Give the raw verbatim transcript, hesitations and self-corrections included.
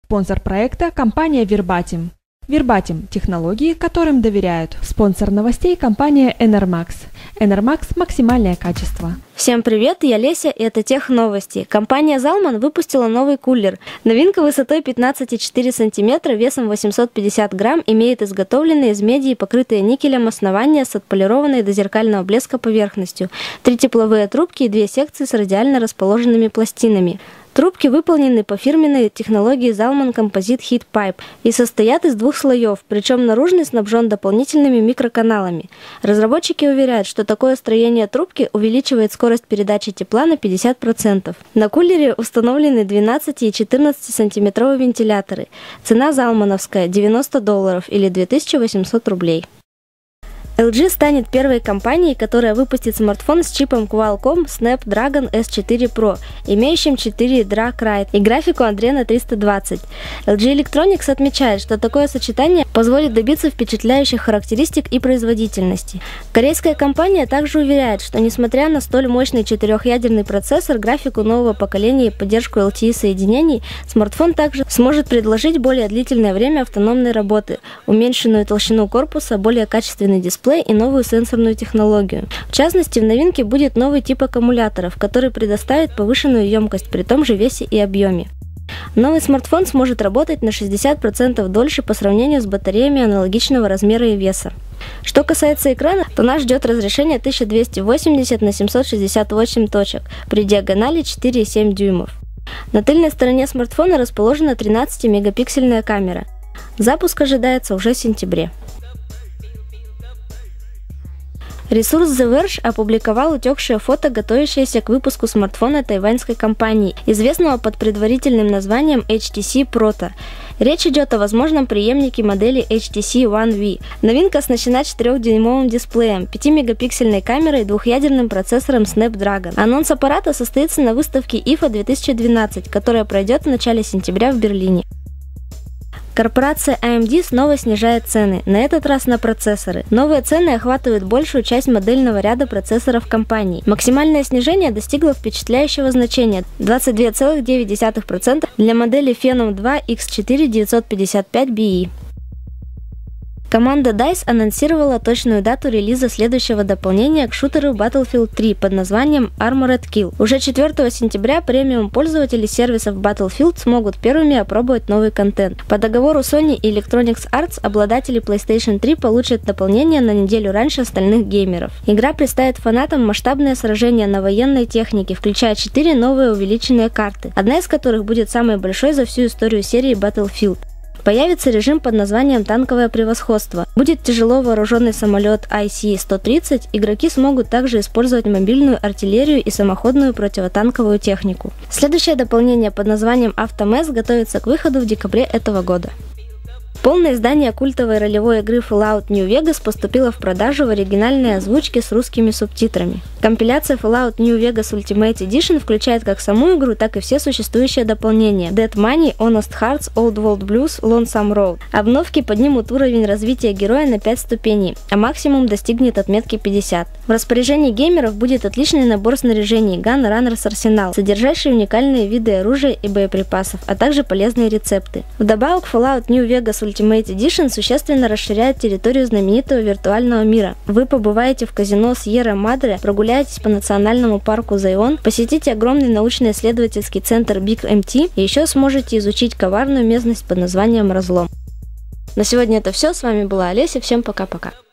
Спонсор проекта – компания Verbatim. Verbatim – технологии, которым доверяют. Спонсор новостей – компания Enermax. Enermax – максимальное качество. Всем привет, я Леся, и это Техновости. Компания Zalman выпустила новый кулер. Новинка высотой пятнадцать и четыре сантиметра, весом восемьсот пятьдесят грамм, имеет изготовленные из меди и покрытые никелем основания с отполированной до зеркального блеска поверхностью, три тепловые трубки и две секции с радиально расположенными пластинами. Трубки выполнены по фирменной технологии Zalman Composite Heat Pipe и состоят из двух слоев, причем наружный снабжен дополнительными микроканалами. Разработчики уверяют, что такое строение трубки увеличивает скорость передачи тепла на пятьдесят процентов. На кулере установлены двенадцати и четырнадцатисантиметровые вентиляторы. Цена залмановская – девяносто долларов или две тысячи восемьсот рублей. эл джи станет первой компанией, которая выпустит смартфон с чипом Qualcomm Snapdragon эс четыре Pro, имеющим четыре ядра Kryo и графику Adreno триста двадцать. эл джи Electronics отмечает, что такое сочетание позволит добиться впечатляющих характеристик и производительности. Корейская компания также уверяет, что несмотря на столь мощный четырехъядерный процессор, графику нового поколения и поддержку эл ти и-соединений, смартфон также сможет предложить более длительное время автономной работы, уменьшенную толщину корпуса, более качественный дисплей и новую сенсорную технологию. В частности, в новинке будет новый тип аккумуляторов, который предоставит повышенную емкость при том же весе и объеме. Новый смартфон сможет работать на шестьдесят процентов дольше по сравнению с батареями аналогичного размера и веса. Что касается экрана, то нас ждет разрешение тысяча двести восемьдесят на семьсот шестьдесят восемь точек при диагонали четыре и семь дюймов. На тыльной стороне смартфона расположена тринадцатимегапиксельная камера. Запуск ожидается уже в сентябре. Ресурс The Verge опубликовал утекшее фото, готовящееся к выпуску смартфона тайваньской компании, известного под предварительным названием эйч ти си Proto. Речь идет о возможном преемнике модели эйч ти си One ви. Новинка оснащена четырёхдюймовым дисплеем, пятимегапиксельной камерой и двухъядерным процессором Snapdragon. Анонс аппарата состоится на выставке ай эф эй две тысячи двенадцать, которая пройдет в начале сентября в Берлине. Корпорация эй эм ди снова снижает цены, на этот раз на процессоры. Новые цены охватывают большую часть модельного ряда процессоров компании. Максимальное снижение достигло впечатляющего значения – двадцать две целых девять десятых процента для модели Phenom два икс четыре девятьсот пятьдесят пять би и. Команда дайс анонсировала точную дату релиза следующего дополнения к шутеру Battlefield три под названием Armored Kill. Уже четвёртого сентября премиум-пользователи сервисов Battlefield смогут первыми опробовать новый контент. По договору Sony и Electronic Arts обладатели PlayStation три получат дополнение на неделю раньше остальных геймеров. Игра представит фанатам масштабное сражение на военной технике, включая четыре новые увеличенные карты, одна из которых будет самой большой за всю историю серии Battlefield. Появится режим под названием «Танковое превосходство». Будет тяжело вооруженный самолет ай си сто тридцать, игроки смогут также использовать мобильную артиллерию и самоходную противотанковую технику. Следующее дополнение под названием «Автомес» готовится к выходу в декабре этого года. Полное издание культовой ролевой игры Fallout New Vegas поступило в продажу в оригинальной озвучке с русскими субтитрами. Компиляция Fallout New Vegas Ultimate Edition включает как саму игру, так и все существующие дополнения: Dead Money, Honest Hearts, Old World Blues, Lonesome Road. Обновки поднимут уровень развития героя на пять ступеней, а максимум достигнет отметки пятьдесят. В распоряжении геймеров будет отличный набор снаряжений Gun Runners Arsenal, содержащий уникальные виды оружия и боеприпасов, а также полезные рецепты. Вдобавок, Fallout New Vegas Ultimate Edition существенно расширяет территорию знаменитого виртуального мира. Вы побываете в казино Сьерра Мадре, прогуляетесь по национальному парку Зайон, посетите огромный научно-исследовательский центр Big эм ти и еще сможете изучить коварную местность под названием Разлом. На сегодня это все. С вами была Олеся. Всем пока-пока.